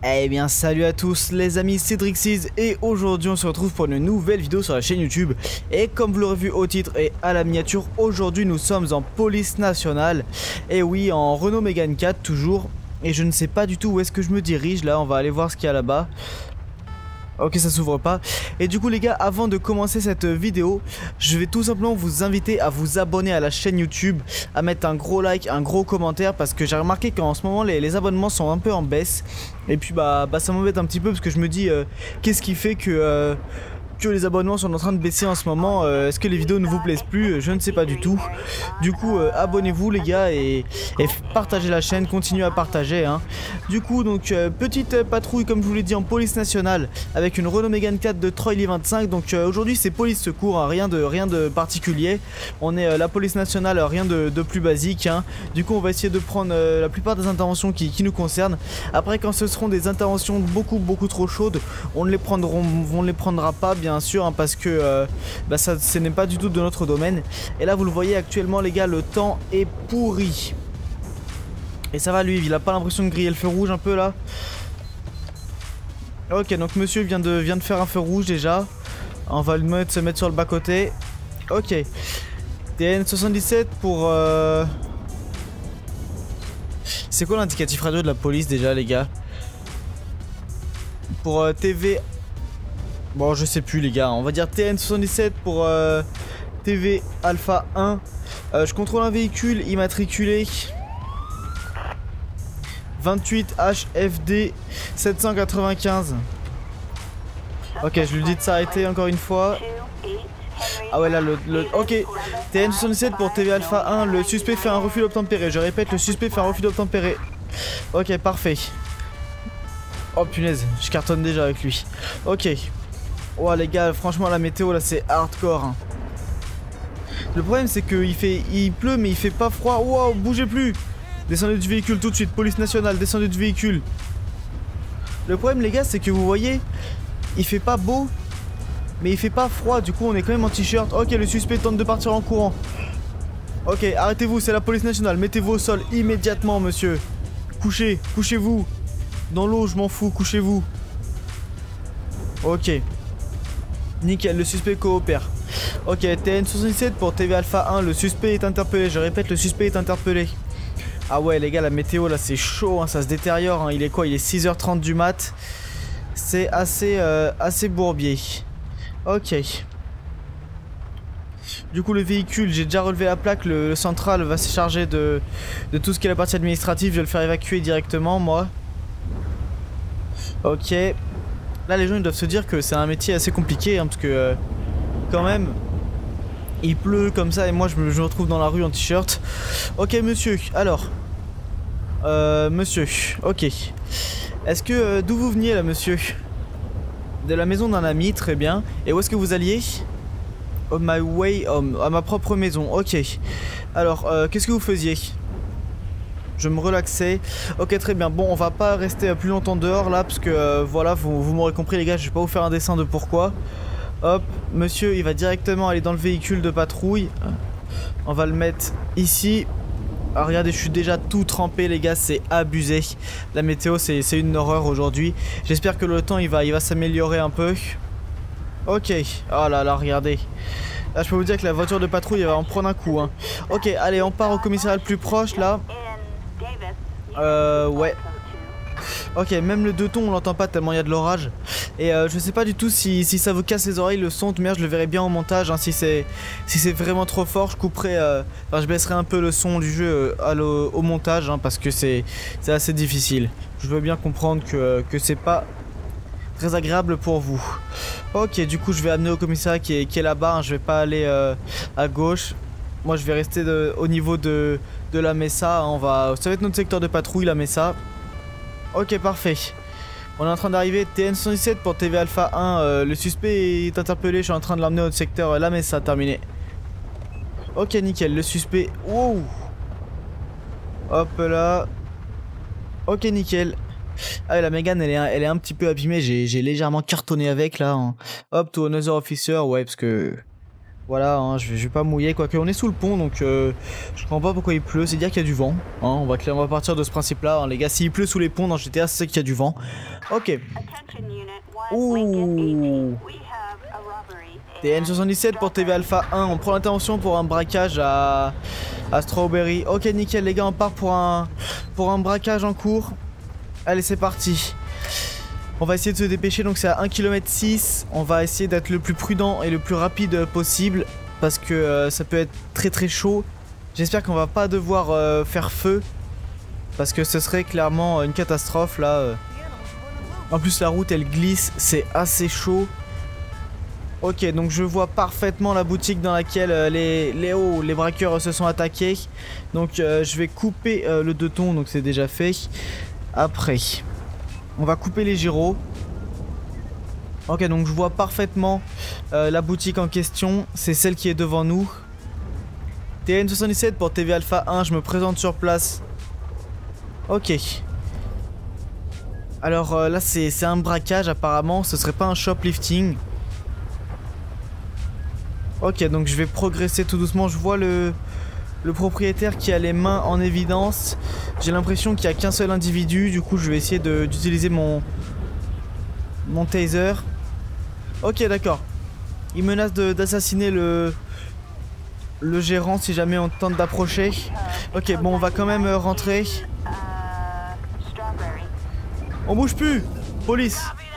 Eh bien salut à tous les amis, c'est Drixys et aujourd'hui on se retrouve pour une nouvelle vidéo sur la chaîne YouTube. Et comme vous l'aurez vu au titre et à la miniature, aujourd'hui nous sommes en police nationale. Et oui, en Renault Mégane 4 toujours. Et je ne sais pas du tout où est-ce que je me dirige là, on va aller voir ce qu'il y a là-bas. Ok, ça s'ouvre pas. Et du coup les gars, avant de commencer cette vidéo, je vais tout simplement vous inviter à vous abonner à la chaîne YouTube, à mettre un gros like, un gros commentaire, parce que j'ai remarqué qu'en ce moment les abonnements sont un peu en baisse. Et puis bah ça m'embête un petit peu parce que je me dis qu'est-ce qui fait que les abonnements sont en train de baisser en ce moment. Est-ce que les vidéos ne vous plaisent plus? Je ne sais pas du tout. Du coup abonnez-vous les gars et partagez la chaîne, continuez à partager hein. Du coup donc petite patrouille comme je vous l'ai dit en police nationale avec une Renault Mégane 4 de Troy 25. Donc aujourd'hui c'est police secours hein, rien de particulier. On est la police nationale, rien de plus basique hein. Du coup on va essayer de prendre la plupart des interventions qui nous concernent. Après quand ce seront des interventions beaucoup trop chaudes, on ne les prendra pas bien sûr hein, parce que ça ce n'est pas du tout de notre domaine. Et là vous le voyez actuellement les gars, le temps est pourri. Et ça va lui, il a pas l'impression de griller le feu rouge un peu là. Ok, donc monsieur vient de faire un feu rouge déjà. On va lui se mettre sur le bas côté. Ok. TN77 pour c'est quoi l'indicatif radio de la police déjà les gars? Pour TV. Bon je sais plus les gars, on va dire TN77 pour TV Alpha 1. Je contrôle un véhicule immatriculé 28 HFD 795. Ok, je lui dis de s'arrêter encore une fois. Ah ouais là ok, TN77 pour TV Alpha 1, le suspect fait un refus d'obtempérer. Je répète, le suspect fait un refus d'obtempérer. Ok, parfait. Oh punaise, je cartonne déjà avec lui. Ok. Oh les gars, franchement la météo là c'est hardcore hein. Le problème c'est il pleut mais il fait pas froid. Wow, bougez plus. Descendez du véhicule tout de suite, police nationale, descendez du véhicule. Le problème les gars c'est que vous voyez, il fait pas beau mais il fait pas froid, du coup on est quand même en t-shirt. Ok, le suspect tente de partir en courant. Ok, arrêtez-vous, c'est la police nationale, mettez-vous au sol immédiatement monsieur. Couchez-vous. Dans l'eau je m'en fous, couchez-vous. Ok. Nickel, le suspect coopère. Ok, TN77 pour TV Alpha 1, le suspect est interpellé. Je répète, le suspect est interpellé. Ah ouais les gars, la météo là c'est chaud hein, ça se détériore hein. Il est quoi? Il est 6h30 du mat. C'est assez bourbier. Ok. Du coup le véhicule, j'ai déjà relevé la plaque. Le central va se charger de tout ce qui est la partie administrative. Je vais le faire évacuer directement moi. Ok. Là les gens ils doivent se dire que c'est un métier assez compliqué hein, parce que quand même il pleut comme ça et moi je me retrouve dans la rue en t-shirt. Ok monsieur, alors monsieur, ok. Est-ce que d'où vous veniez là monsieur? De la maison d'un ami, très bien. Et où est-ce que vous alliez? On my way home, à ma propre maison, ok. Alors qu'est-ce que vous faisiez? Je me relaxais. Ok très bien, bon on va pas rester plus longtemps dehors là parce que voilà vous m'aurez compris les gars, je vais pas vous faire un dessin de pourquoi. Hop, monsieur il va directement aller dans le véhicule de patrouille. On va le mettre ici. Ah, regardez, je suis déjà tout trempé les gars, c'est abusé. La météo c'est une horreur aujourd'hui. J'espère que le temps il va s'améliorer un peu. Ok, oh là là regardez. Là je peux vous dire que la voiture de patrouille elle va en prendre un coup hein. Ok, allez on part au commissariat le plus proche là. Ouais. Ok, même le 2 tons on l'entend pas tellement il y a de l'orage. Et je sais pas du tout si ça vous casse les oreilles le son, mais je le verrai bien au montage hein. Si c'est vraiment trop fort je couperai, je baisserai un peu le son du jeu au montage hein, parce que c'est assez difficile. Je veux bien comprendre que c'est pas très agréable pour vous. Ok, du coup je vais amener au commissariat qui est là-bas hein. Je vais pas aller à gauche. Moi je vais rester au niveau de la Mesa hein. Ça va être notre secteur de patrouille la Mesa. Ok parfait. On est en train d'arriver. TN77 pour TV Alpha 1, le suspect est interpellé. Je suis en train de l'emmener au secteur la Mesa, terminé. Ok nickel, le suspect. Wow. Hop là. Ok nickel. Ah la Mégane elle est un petit peu abîmée. J'ai légèrement cartonné avec là hein. Hop to another officer. Ouais parce que Voilà, hein, je vais pas mouiller, quoique on est sous le pont, donc je comprends pas pourquoi il pleut, c'est dire qu'il y a du vent. Hein, on va partir de ce principe-là, hein, les gars, s'il pleut sous les ponts dans GTA, c'est qu'il y a du vent. Ok. Ouh. TN77 pour TV Alpha 1, on prend l'intervention pour un braquage à Strawberry. Ok, nickel, les gars, on part pour un braquage en cours. Allez, c'est parti. On va essayer de se dépêcher, donc c'est à 1,6 km. On va essayer d'être le plus prudent et le plus rapide possible parce que ça peut être très très chaud. J'espère qu'on va pas devoir faire feu parce que ce serait clairement une catastrophe là. En plus la route elle glisse, c'est assez chaud. Ok, donc je vois parfaitement la boutique dans laquelle les braqueurs se sont attaqués. Donc je vais couper le 2 tons, donc c'est déjà fait. Après... on va couper les gyros. Ok, donc je vois parfaitement la boutique en question. C'est celle qui est devant nous. TN77 pour TV Alpha 1, je me présente sur place. Ok. Alors là c'est un braquage apparemment, ce serait pas un shoplifting. Ok, donc je vais progresser tout doucement. Je vois le propriétaire qui a les mains en évidence. J'ai l'impression qu'il n'y a qu'un seul individu. Du coup je vais essayer d'utiliser mon taser. Ok, d'accord. Il menace d'assassiner le gérant si jamais on tente d'approcher. Ok, bon, on va quand même rentrer. On bouge plus. Police.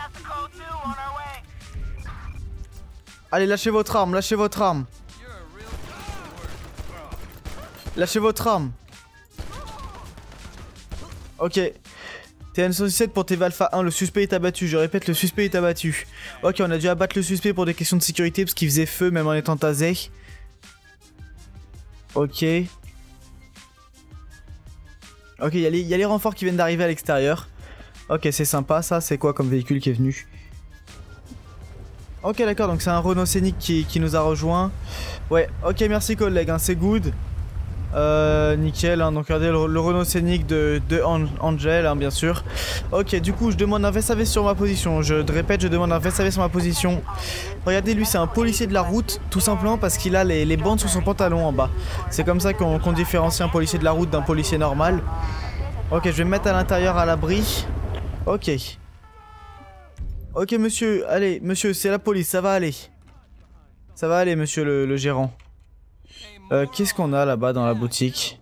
Allez, lâchez votre arme, lâchez votre arme. Lâchez votre arme. Ok. TN77 pour TV Alpha 1, le suspect est abattu. Je répète, le suspect est abattu. Ok, on a dû abattre le suspect pour des questions de sécurité parce qu'il faisait feu même en étant tasé. Ok. Ok, il y a les renforts qui viennent d'arriver à l'extérieur. Ok, c'est sympa ça. C'est quoi comme véhicule qui est venu? Ok, d'accord, donc c'est un Renault Scénic qui nous a rejoint. Ouais, ok, merci collègue, hein, c'est good. Nickel, hein, donc regardez le Renault Scénic de Angel, hein, bien sûr. Ok, du coup je demande un VSAV sur ma position. Je répète, je demande un VSAV sur ma position. Regardez, lui c'est un policier de la route, tout simplement parce qu'il a les bandes sur son pantalon en bas. C'est comme ça qu'on différencie un policier de la route d'un policier normal. Ok, je vais me mettre à l'intérieur à l'abri. Ok. Ok monsieur, allez, monsieur, c'est la police, ça va aller. Ça va aller monsieur le gérant. Qu'est-ce qu'on a là-bas dans la boutique?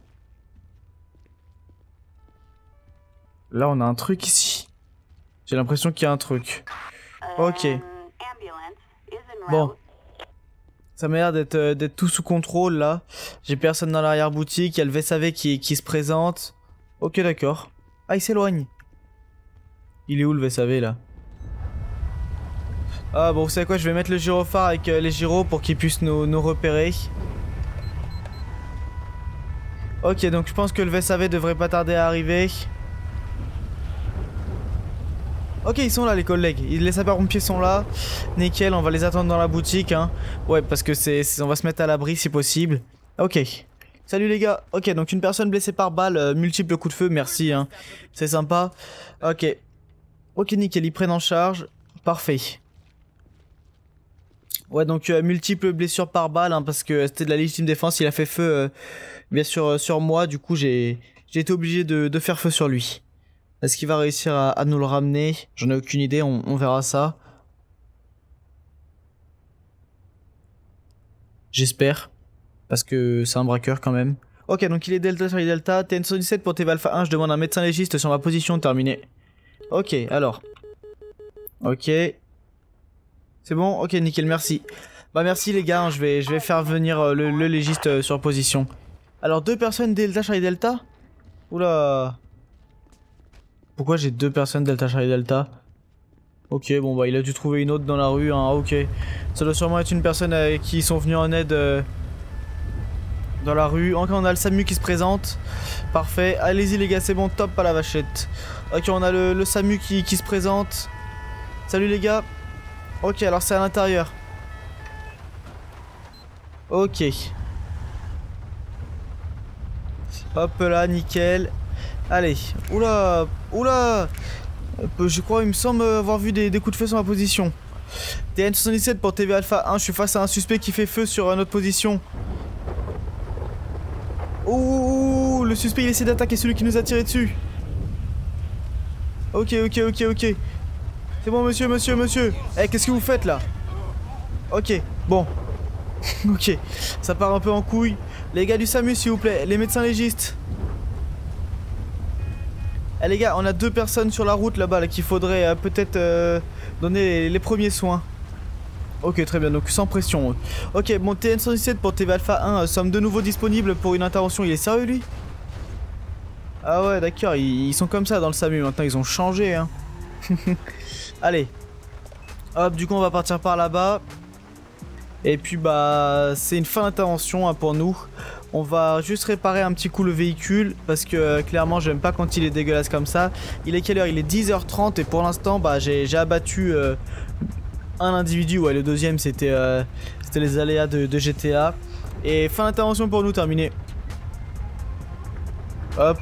Là on a un truc ici. J'ai l'impression qu'il y a un truc. Ok. Bon. Ça m'a l'air d'être tout sous contrôle là. J'ai personne dans l'arrière-boutique, il y a le VSAV qui se présente. Ok, d'accord. Ah, il s'éloigne. Il est où le VSAV là? Ah bon, vous savez quoi, je vais mettre le gyrophare avec les gyros pour qu'ils puissent nous repérer. Ok, donc je pense que le VSAV devrait pas tarder à arriver. Ok, ils sont là les collègues, les sapeurs-pompiers sont là. Nickel, on va les attendre dans la boutique, hein. Ouais, parce que on va se mettre à l'abri si possible. Ok. Salut les gars. Ok, donc une personne blessée par balle, multiples coups de feu, merci, hein. C'est sympa. Ok. Ok, nickel, ils prennent en charge. Parfait. Ouais, donc multiples blessures par balle, hein, parce que c'était de la légitime défense. Il a fait feu, bien sûr, sur moi. Du coup, j'ai été obligé de faire feu sur lui. Est-ce qu'il va réussir à nous le ramener? J'en ai aucune idée, on verra ça. J'espère. Parce que c'est un braqueur quand même. Ok, donc il est Delta sur les Delta. TN117 pour TV Alpha 1, je demande un médecin légiste sur ma position, terminé. Ok, alors. Ok. C'est bon? Ok, nickel, merci. Bah merci les gars, hein, je vais faire venir le légiste sur position. Alors 2 personnes Delta Charlie Delta? Oula. Pourquoi j'ai 2 personnes Delta Charlie Delta? Ok, bon bah il a dû trouver une autre dans la rue, hein, ok. Ça doit sûrement être une personne qui sont venus en aide dans la rue. Encore on a le SAMU qui se présente. Parfait, allez-y les gars, c'est bon, top à la vachette. Ok, on a le SAMU qui se présente. Salut les gars. Ok, alors c'est à l'intérieur. Ok. Hop là, nickel. Allez. Oula. Oula. Je crois, il me semble avoir vu des coups de feu sur ma position. TN77 pour TV Alpha 1, je suis face à un suspect qui fait feu sur notre position. Ouh, le suspect il essaie d'attaquer celui qui nous a tiré dessus. Ok. C'est bon monsieur. Eh, qu'est-ce que vous faites là? Ok, bon. Ok, ça part un peu en couille. Les gars du SAMU s'il vous plaît, les médecins légistes. Eh les gars, on a 2 personnes sur la route là-bas là, qu'il faudrait peut-être donner les premiers soins. Ok, très bien, donc sans pression. Ok, bon, TN117 pour TV Alpha 1, sommes de nouveau disponibles pour une intervention. Il est sérieux lui? Ah ouais, d'accord, ils sont comme ça dans le SAMU maintenant, ils ont changé hein. Allez. Hop, du coup on va partir par là-bas. Et puis bah c'est une fin d'intervention hein, pour nous. On va juste réparer un petit coup le véhicule parce que clairement j'aime pas quand il est dégueulasse comme ça. Il est quelle heure? Il est 10h30 et pour l'instant bah j'ai abattu un individu. Ouais, le deuxième c'était les aléas de GTA. Et fin d'intervention pour nous, terminé. Hop.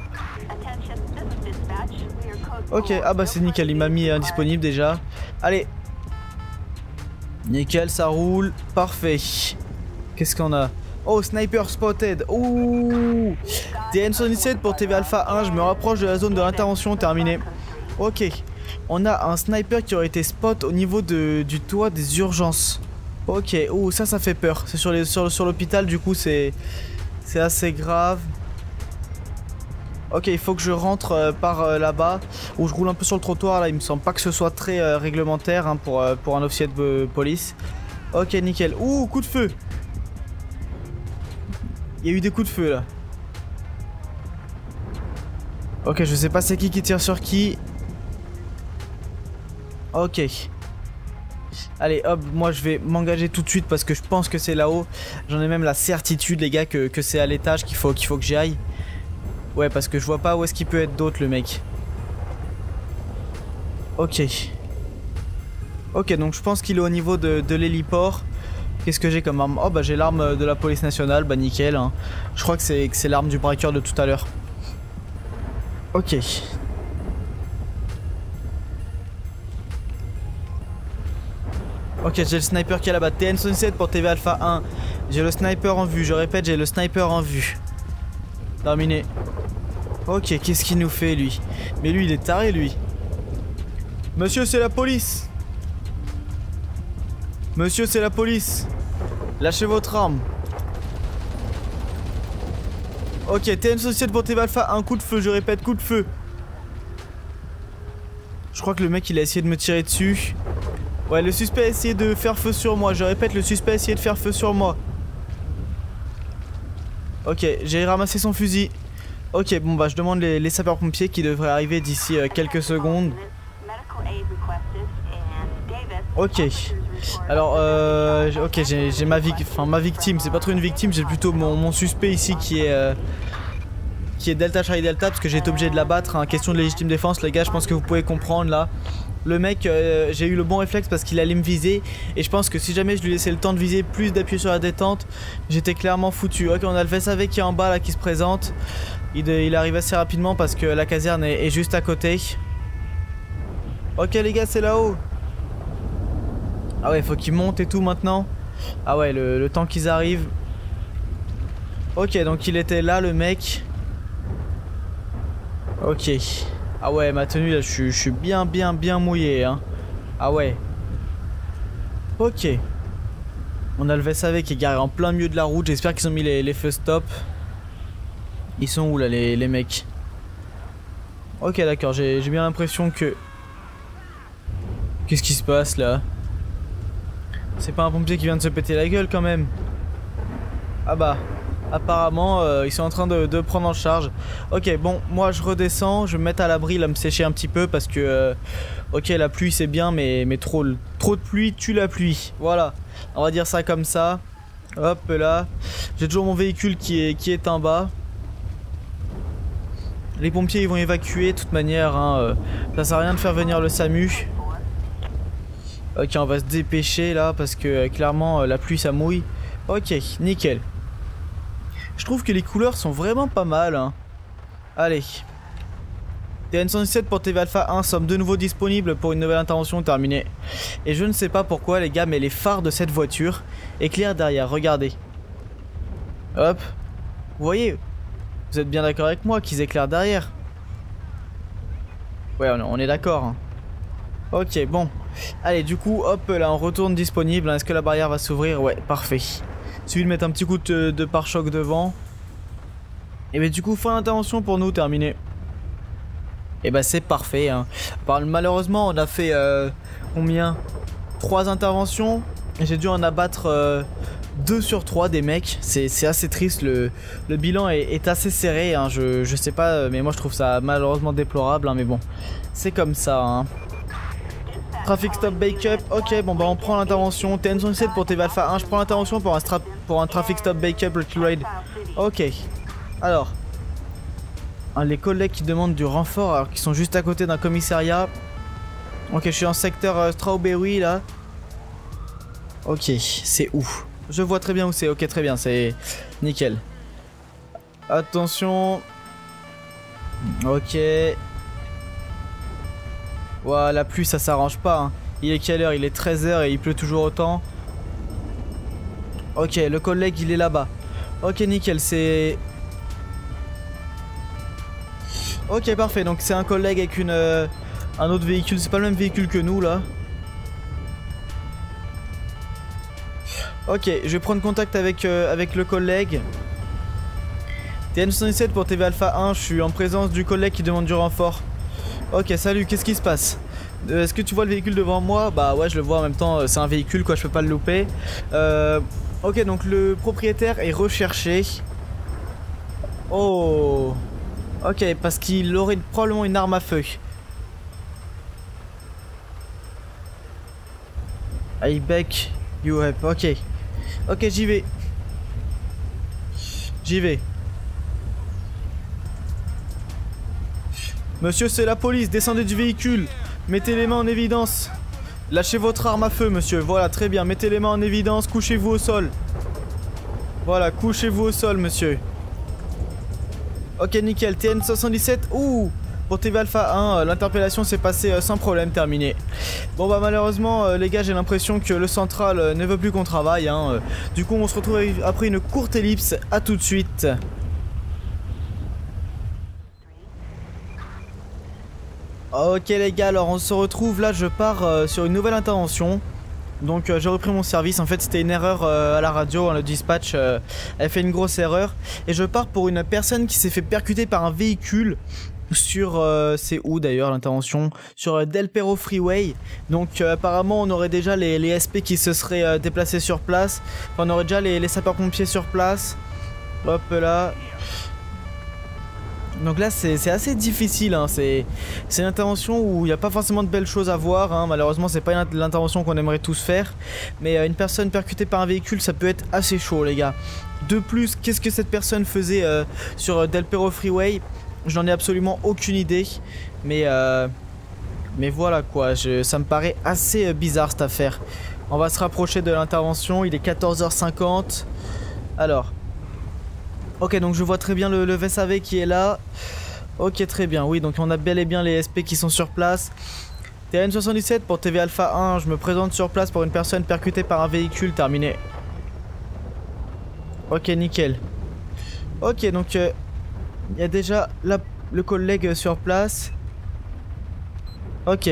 Ok, ah bah c'est nickel, il m'a mis indisponible déjà. Allez. Nickel, ça roule. Parfait. Qu'est-ce qu'on a? Oh, sniper spotted. Ouh. TN117 pour TV Alpha 1, je me rapproche de la zone de l'intervention, terminé. Ok. On a un sniper qui aurait été spot au niveau du toit des urgences. Ok, ouh, ça fait peur. C'est sur l'hôpital, du coup c'est assez grave. Ok, il faut que je rentre par là-bas, où je roule un peu sur le trottoir. Là, il me semble pas que ce soit très réglementaire hein, pour un officier de police. Ok, nickel. Ouh, coup de feu. Il y a eu des coups de feu là. Ok, je sais pas c'est qui tire sur qui. Ok. Allez, hop, moi je vais m'engager tout de suite parce que je pense que c'est là-haut. J'en ai même la certitude, les gars, que c'est à l'étage qu'il faut que j'y aille. Ouais, parce que je vois pas où est-ce qu'il peut être d'autre, le mec. Ok. Ok, donc je pense qu'il est au niveau de l'héliport. Qu'est-ce que j'ai comme arme? Oh, bah j'ai l'arme de la police nationale, bah nickel. Hein. Je crois que c'est l'arme du braqueur de tout à l'heure. Ok. Ok, j'ai le sniper qui est là-bas. TN117 pour TV Alpha 1. J'ai le sniper en vue, je répète, j'ai le sniper en vue. Terminé. Ok, qu'est-ce qu'il nous fait lui? Mais lui il est taré lui. Monsieur, c'est la police. Monsieur, c'est la police. Lâchez votre arme. Ok, TN117 pour TV Alpha, un coup de feu, je répète, coup de feu. Je crois que le mec il a essayé de me tirer dessus. Ouais, le suspect a essayé de faire feu sur moi, je répète, le suspect a essayé de faire feu sur moi. Ok, j'ai ramassé son fusil. Ok, bon bah je demande les sapeurs-pompiers qui devraient arriver d'ici quelques secondes. Ok. Alors, ok, j'ai ma victime, c'est pas trop une victime, j'ai plutôt mon suspect ici qui est Delta Charlie Delta parce que j'ai été obligé de l'abattre. Hein. Question de légitime défense, les gars, je pense que vous pouvez comprendre là. Le mec, j'ai eu le bon réflexe parce qu'il allait me viser. Et je pense que si jamais je lui laissais le temps de viser, plus d'appuyer sur la détente, j'étais clairement foutu. Ok, on a le VSAV qui est en bas là, qui se présente. Il arrive assez rapidement parce que la caserne est juste à côté. Ok les gars, c'est là-haut. Ah ouais, faut qu'ils montent et tout maintenant. Ah ouais, le temps qu'ils arrivent. Ok, donc il était là le mec. Ok. Ah ouais, ma tenue là, je suis bien mouillé hein. Ah ouais. Ok. On a le VSAV qui est garé en plein milieu de la route. J'espère qu'ils ont mis les feux stop. Ils sont où là les mecs? Ok, d'accord, j'ai bien l'impression que... Qu'est-ce qui se passe là? C'est pas un pompier qui vient de se péter la gueule quand même? Ah bah... Apparemment, ils sont en train de prendre en charge. Ok, bon, moi je redescends, je vais me mettre à l'abri, là, me sécher un petit peu parce que... ok, la pluie c'est bien, mais trop de pluie tue la pluie. Voilà, on va dire ça comme ça. Hop là. J'ai toujours mon véhicule qui est en bas. Les pompiers ils vont évacuer de toute manière. Hein, ça sert à rien de faire venir le SAMU. Ok, on va se dépêcher là parce que clairement la pluie ça mouille. Ok, nickel. Je trouve que les couleurs sont vraiment pas mal. Hein. Allez. TN117 pour TV Alpha 1, sommes de nouveau disponibles pour une nouvelle intervention terminée. Et je ne sais pas pourquoi les gars, mais les phares de cette voiture éclairent derrière, regardez. Hop. Vous voyez? Vous êtes bien d'accord avec moi qu'ils éclairent derrière? Ouais, on est d'accord. Hein. Ok, bon. Allez, du coup, hop, là, on retourne disponible. Est-ce que la barrière va s'ouvrir? Ouais, parfait. Suffit de mettre un petit coup de pare-choc devant. Et bien, du coup, fin d'intervention pour nous, terminé. Et bah, c'est parfait. Hein. Malheureusement, on a fait combien? 3 interventions. Et j'ai dû en abattre 2 sur 3 des mecs. C'est assez triste. Le bilan est assez serré. Hein. Je sais pas, mais moi, je trouve ça malheureusement déplorable. Hein, mais bon, c'est comme ça. Hein. Traffic stop backup, ok, bon bah on prend l'intervention. TN117 pour TV Alpha 1, je prends l'intervention pour un traffic stop backup retrograde. Ok, alors les collègues qui demandent du renfort alors qu'ils sont juste à côté d'un commissariat. Ok, je suis en secteur Strawberry là. Ok, c'est où? Je vois très bien où c'est, ok très bien, c'est nickel. Attention. Ok. Ouah, la pluie ça s'arrange pas. Hein. Il est quelle heure? Il est 13 h et il pleut toujours autant. Ok, le collègue il est là-bas. Ok, nickel, c'est... Ok, parfait, donc c'est un collègue avec un autre véhicule. C'est pas le même véhicule que nous là. Ok, je vais prendre contact avec le collègue. TN117 pour TV Alpha 1, je suis en présence du collègue qui demande du renfort. Ok, salut, qu'est-ce qui se passe? Est-ce que tu vois le véhicule devant moi? Bah ouais, je le vois en même temps, c'est un véhicule quoi, je peux pas le louper. Ok, donc le propriétaire est recherché. Oh. Ok, parce qu'il aurait probablement une arme à feu. I beg you help, ok. Ok, j'y vais. J'y vais. Monsieur, c'est la police, descendez du véhicule. Mettez les mains en évidence. Lâchez votre arme à feu, monsieur. Voilà, très bien. Mettez les mains en évidence, couchez-vous au sol. Voilà, couchez-vous au sol, monsieur. Ok, nickel. TN117. Ouh, pour TV Alpha 1, l'interpellation s'est passée sans problème, terminé. Bon bah malheureusement, les gars, j'ai l'impression que le central ne veut plus qu'on travaille. Hein. Du coup, on se retrouve après une courte ellipse. À tout de suite. Ok les gars, alors on se retrouve là, je pars sur une nouvelle intervention. Donc j'ai repris mon service, en fait c'était une erreur à la radio, hein, le dispatch elle fait une grosse erreur. Et je pars pour une personne qui s'est fait percuter par un véhicule sur, c'est où d'ailleurs l'intervention? Sur Del Perro Freeway. Donc apparemment on aurait déjà les SP qui se seraient déplacés sur place. Enfin, on aurait déjà les sapeurs pompiers sur place. Hop là. Donc là c'est assez difficile, hein. C'est une intervention où il n'y a pas forcément de belles choses à voir, hein. Malheureusement c'est pas l'intervention qu'on aimerait tous faire. Mais une personne percutée par un véhicule ça peut être assez chaud les gars. De plus, qu'est-ce que cette personne faisait sur Del Perro Freeway? Je n'en ai absolument aucune idée. Mais voilà quoi, ça me paraît assez bizarre cette affaire. On va se rapprocher de l'intervention, il est 14h50. Alors... Ok, donc je vois très bien le VSAV qui est là. Ok, très bien. Oui, donc on a bel et bien les SP qui sont sur place. TN117 pour TV Alpha 1. Je me présente sur place pour une personne percutée par un véhicule. Terminé. Ok, nickel. Ok, donc il y a déjà le collègue sur place. Ok.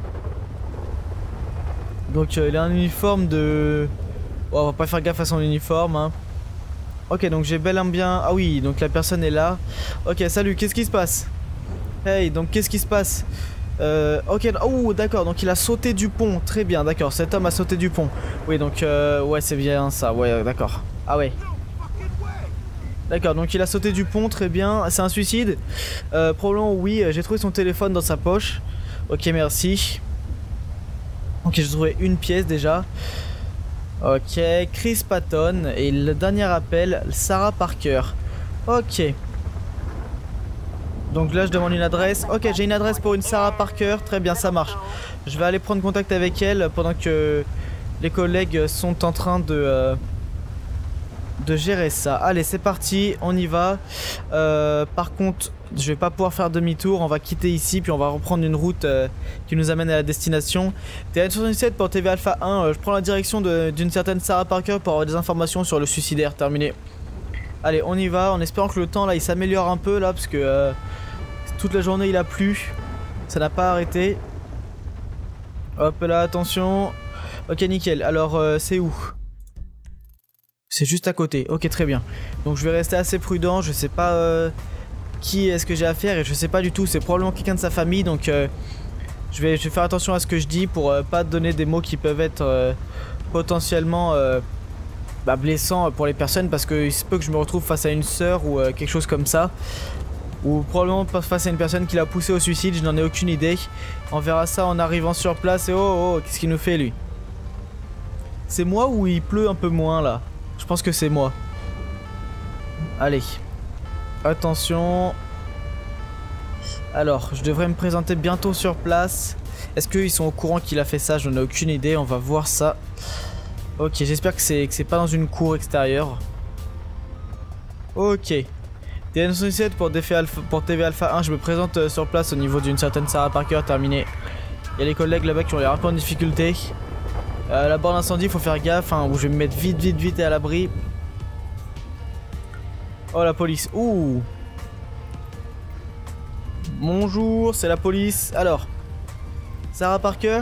Donc il a un uniforme de... Oh, on va pas faire gaffe à son uniforme, hein. Ok, donc j'ai bel et bien... Ah oui, donc la personne est là. Ok, salut, qu'est-ce qui se passe? Hey, donc qu'est-ce qui se passe? Ok, oh d'accord, donc il a sauté du pont. Très bien, d'accord, cet homme a sauté du pont. Oui, donc ouais, c'est bien ça, ouais, d'accord. Ah ouais. D'accord, donc il a sauté du pont, très bien. C'est un suicide? Probablement oui, j'ai trouvé son téléphone dans sa poche. Ok, merci. Ok, j'ai trouvé une pièce déjà. Ok, Chris Patton et le dernier appel, Sarah Parker. Ok. Donc là je demande une adresse. Ok, j'ai une adresse pour une Sarah Parker. Très bien, ça marche. Je vais aller prendre contact avec elle pendant que les collègues sont en train de de gérer ça. Allez, c'est parti, on y va. Par contre, je vais pas pouvoir faire demi-tour. On va quitter ici, puis on va reprendre une route qui nous amène à la destination. TN77 pour TV Alpha 1. Je prends la direction d'une certaine Sarah Parker pour avoir des informations sur le suicidaire. Terminé. Allez, on y va, en espérant que le temps là il s'améliore un peu là, parce que toute la journée il a plu. Ça n'a pas arrêté. Hop là, attention. Ok, nickel. Alors, c'est où? C'est juste à côté. Ok, très bien. Donc je vais rester assez prudent. Je sais pas qui est-ce que j'ai à faire et je sais pas du tout. C'est probablement quelqu'un de sa famille. Donc je vais faire attention à ce que je dis pour pas donner des mots qui peuvent être potentiellement blessants pour les personnes. Parce qu'il se peut que je me retrouve face à une sœur ou quelque chose comme ça. Ou probablement face à une personne qui l'a poussé au suicide. Je n'en ai aucune idée. On verra ça en arrivant sur place. Et oh, qu'est-ce qu'il nous fait lui? C'est moi ou il pleut un peu moins là? Je pense que c'est moi. Allez. Attention. Alors, je devrais me présenter bientôt sur place. Est-ce qu'ils sont au courant qu'il a fait ça? Je n'en ai aucune idée. On va voir ça. Ok, j'espère que c'est pas dans une cour extérieure. Ok. TN77 pour TV Alpha 1. Je me présente sur place au niveau d'une certaine Sarah Parker. Terminé. Il y a les collègues là-bas qui ont l'air un peu en difficulté. La borne d'incendie, il faut faire gaffe, hein, où je vais me mettre vite et à l'abri. Oh, la police. Ouh. Bonjour, c'est la police. Alors, Sarah Parker?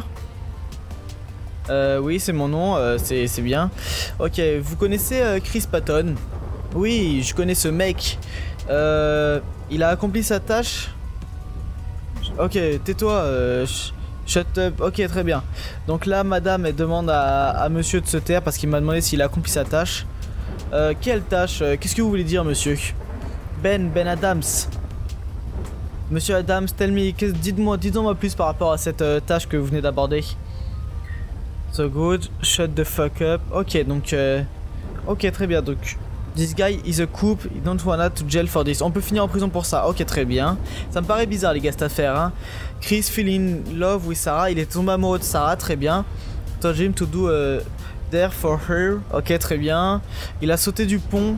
Oui, c'est mon nom, c'est bien. Ok, vous connaissez Chris Patton? Oui, je connais ce mec. Il a accompli sa tâche. Ok, tais-toi. Shut up, ok, très bien. Donc là, madame, elle demande à monsieur de se taire parce qu'il m'a demandé s'il a accompli sa tâche. Quelle tâche? Qu'est-ce que vous voulez dire, monsieur? Ben Adams. Monsieur Adams, tell me, dites-moi plus par rapport à cette tâche que vous venez d'aborder. So good, shut the fuck up. Ok, donc, ok, très bien, donc... This guy is a coop, he don't wanna to jail for this. On peut finir en prison pour ça, ok, très bien. Ça me paraît bizarre les gars cette affaire hein. Chris fell in love with Sarah, il est tombé amoureux de Sarah, très bien. Told him to do there for her, ok, très bien. Il a sauté du pont.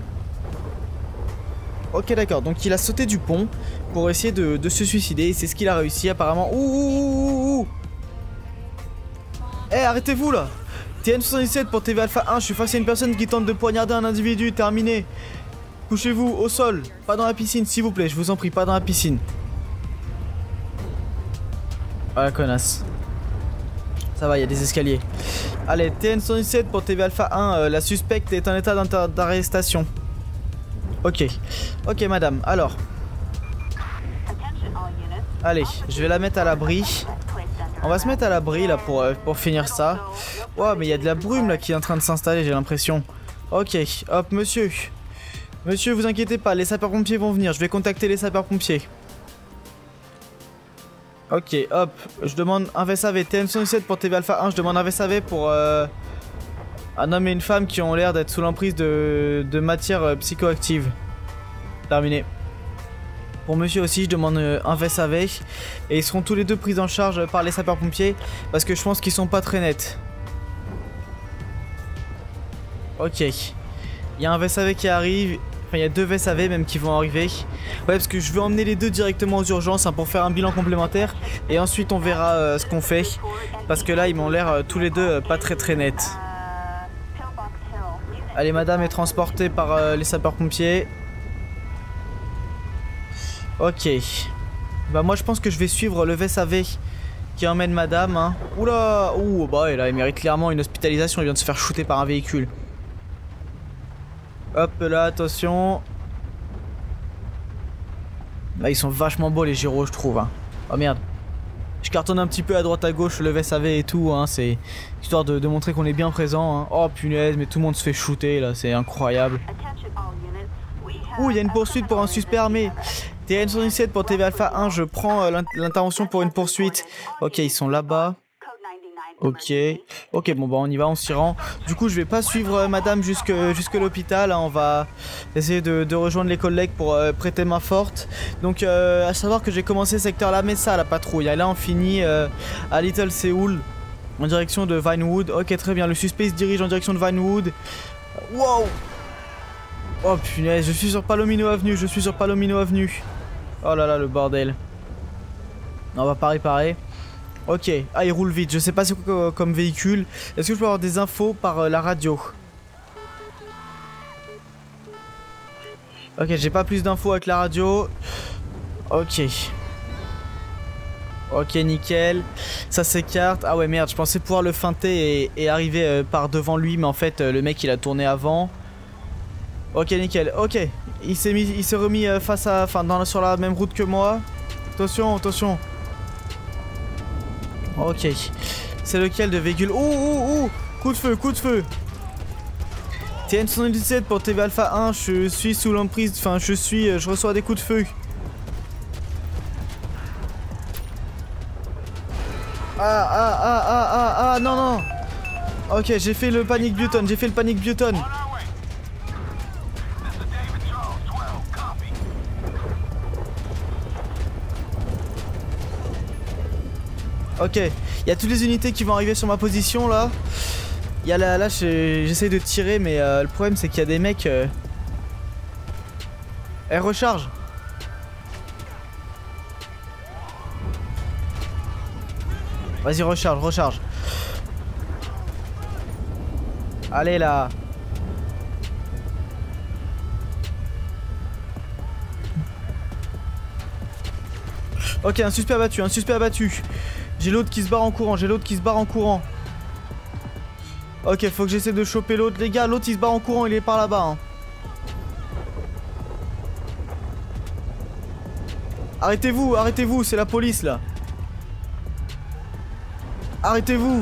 Ok, d'accord, donc il a sauté du pont pour essayer de se suicider. C'est ce qu'il a réussi apparemment. Ouh. Eh, arrêtez-vous là. TN77 pour TV Alpha 1, je suis face à une personne qui tente de poignarder un individu, terminé. Couchez-vous au sol, pas dans la piscine s'il vous plaît, je vous en prie, pas dans la piscine. Oh la connasse. Ça va, il y a des escaliers. Allez, TN117 pour TV Alpha 1, la suspecte est en état d'arrestation. Ok, madame, alors. Allez, je vais la mettre à l'abri. On va se mettre à l'abri là pour finir ça. Wow, mais il y a de la brume là qui est en train de s'installer, j'ai l'impression. Ok, hop, monsieur. Monsieur, vous inquiétez pas, les sapeurs-pompiers vont venir. Je vais contacter les sapeurs-pompiers. Ok, hop, je demande un VSAV. TN117 pour TV Alpha 1, je demande un VSAV pour un homme et une femme qui ont l'air d'être sous l'emprise de matière psychoactive. Terminé. Pour monsieur aussi, je demande un VSAV. Et ils seront tous les deux pris en charge par les sapeurs-pompiers. Parce que je pense qu'ils sont pas très nets. Ok. Il y a un VSAV qui arrive. Enfin, il y a deux VSAV même qui vont arriver. Ouais, parce que je veux emmener les deux directement aux urgences hein, pour faire un bilan complémentaire. Et ensuite, on verra ce qu'on fait. Parce que là, ils m'ont l'air tous les deux pas très nets. Allez, madame est transportée par les sapeurs-pompiers. Ok. Bah moi je pense que je vais suivre le VSAV qui emmène madame hein. Oula. Ouh bah là il mérite clairement une hospitalisation, il vient de se faire shooter par un véhicule. Hop là, attention. Là ils sont vachement beaux les gyros je trouve hein. Oh merde. Je cartonne un petit peu à droite à gauche le VSAV et tout hein. C'est histoire de montrer qu'on est bien présent hein. Oh punaise mais tout le monde se fait shooter là, c'est incroyable. Ouh, il y a une poursuite pour un suspect armé. TN117 pour TV Alpha 1, je prends l'intervention pour une poursuite. Ok, ils sont là-bas. Ok, bon bah on y va, on s'y rend. Du coup, je vais pas suivre madame jusque l'hôpital. Hein, on va essayer de rejoindre les collègues pour prêter main forte. Donc, à savoir que j'ai commencé secteur La Mesa, la patrouille. Et là, on finit à Little Seoul, en direction de Vinewood. Ok, très bien, le suspect se dirige en direction de Vinewood. Wow! Oh punaise, je suis sur Palomino Avenue, je suis sur Palomino Avenue. Oh là là, le bordel. On va pas réparer. Ok, ah il roule vite, je sais pas c'est quoi comme véhicule. Est-ce que je peux avoir des infos par la radio? Ok, j'ai pas plus d'infos avec la radio. Ok. Ok, nickel. Ça s'écarte. Ah ouais, merde, je pensais pouvoir le feinter et arriver par devant lui, mais en fait, le mec il a tourné avant. Ok, nickel. Ok, il s'est remis face à, enfin, sur la même route que moi. Attention, attention. Ok. C'est lequel de véhicule? Oh, coup de feu, coup de feu. TN77 pour TV Alpha 1, je suis sous l'emprise, enfin je reçois des coups de feu. Ah, non, non. Ok, j'ai fait le panic button, Ok, il y a toutes les unités qui vont arriver sur ma position là. Il y a là j'essaie de tirer, mais le problème c'est qu'il y a des mecs. Elle recharge. Vas-y, recharge. Allez là. Ok, un suspect abattu. J'ai l'autre qui se barre en courant, Ok, faut que j'essaie de choper l'autre. Les gars, l'autre il se barre en courant, il est par là-bas. Hein. Arrêtez-vous, c'est la police là. Arrêtez-vous.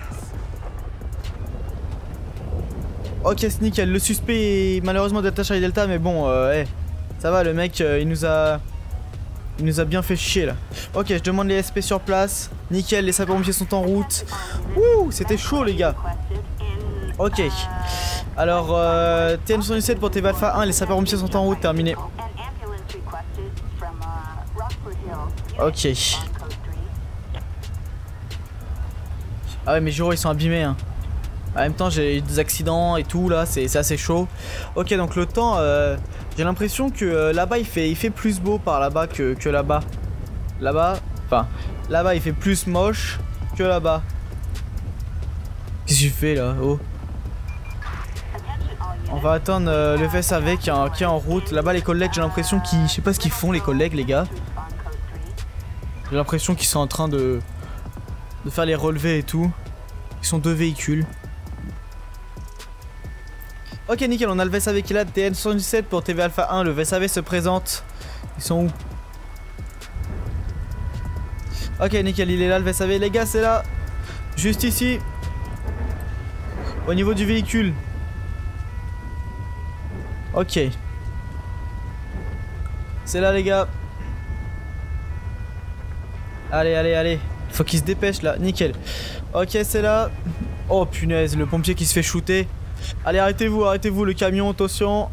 Ok, c'est nickel. Le suspect est malheureusement Delta Charlie Delta, mais bon, ça va, le mec, il nous a bien fait chier là. Ok, je demande les SP sur place. Nickel, les sapeurs-pompiers sont en route. Ouh, c'était chaud les gars. Ok. Alors, TN77 pour TV Alpha 1, les sapeurs-pompiers sont en route, terminé. Ok. Ah ouais, mes gyros ils sont abîmés hein. En même temps j'ai eu des accidents et tout là, c'est assez chaud. Ok, donc le temps, j'ai l'impression que là-bas il fait plus beau par là-bas que là-bas. Là-bas il fait plus moche que là-bas. Qu'est-ce que tu fais là? Oh. On va attendre le VSAV qui est en route. Là-bas les collègues, j'ai l'impression qu'ils... Je sais pas ce qu'ils font les collègues les gars. J'ai l'impression qu'ils sont en train de faire les relevés et tout. Ils sont 2 véhicules. Ok, nickel, on a le VSAV qui est là. TN77 pour TV Alpha 1. Le VSAV se présente. Ils sont où? Ok, nickel, il est là le VSAV. Les gars, c'est là. Juste ici. Au niveau du véhicule. Ok. C'est là, les gars. Allez. Faut qu'il se dépêche là, nickel. Ok, c'est là. Oh punaise, le pompier qui se fait shooter. Allez, arrêtez-vous, le camion, attention.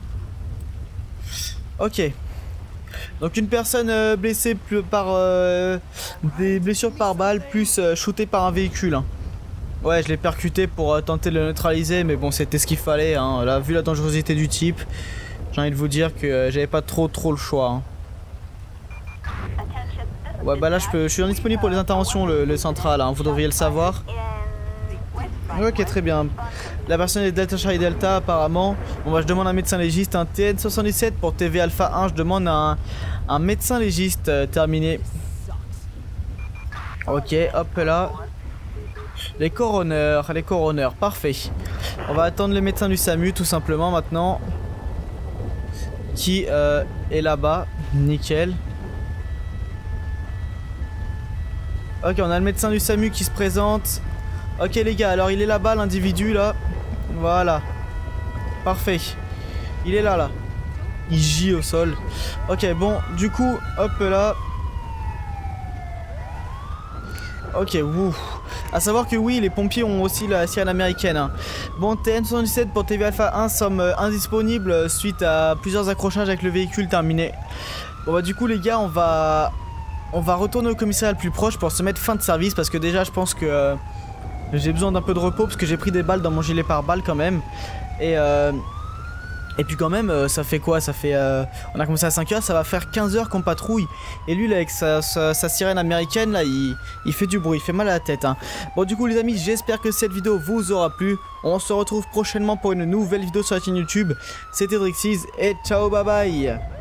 Ok. Donc une personne blessée par des blessures par balle, plus shootée par un véhicule. Hein. Ouais, je l'ai percuté pour tenter de le neutraliser, mais bon, c'était ce qu'il fallait. Hein. Là, vu la dangerosité du type, j'ai envie de vous dire que j'avais pas trop le choix. Hein. Ouais, bah là je suis indisponible pour les interventions, le central, hein, vous devriez le savoir. Ok, très bien. La personne est Delta Charlie Delta apparemment. Bon bah je demande un médecin légiste, un TN77 pour TV Alpha 1, je demande un médecin légiste, terminé. Ok, hop là. Les coroners, parfait. On va attendre le médecin du SAMU tout simplement maintenant. Qui est là-bas, nickel. Ok, on a le médecin du SAMU qui se présente. Ok les gars, alors il est là-bas l'individu là. Voilà. Parfait. Il est là. Il gît au sol. Ok, bon, du coup, hop là. Ok, wouh. A savoir que oui, les pompiers ont aussi la sirène américaine. Hein. Bon, TN77 pour TV Alpha 1 sommes indisponibles suite à plusieurs accrochages avec le véhicule, terminé. Bon bah du coup les gars, on va retourner au commissariat le plus proche pour se mettre fin de service parce que déjà je pense que j'ai besoin d'un peu de repos parce que j'ai pris des balles dans mon gilet pare-balles quand même. Et Et puis quand même, ça fait quoi? Ça fait... on a commencé à 5 h, ça va faire 15 h qu'on patrouille. Et lui, là, avec sa sirène américaine, là, il fait du bruit, il fait mal à la tête. Hein. Bon, du coup, les amis, j'espère que cette vidéo vous aura plu. On se retrouve prochainement pour une nouvelle vidéo sur la chaîne YouTube. C'était Drixys et ciao, bye bye.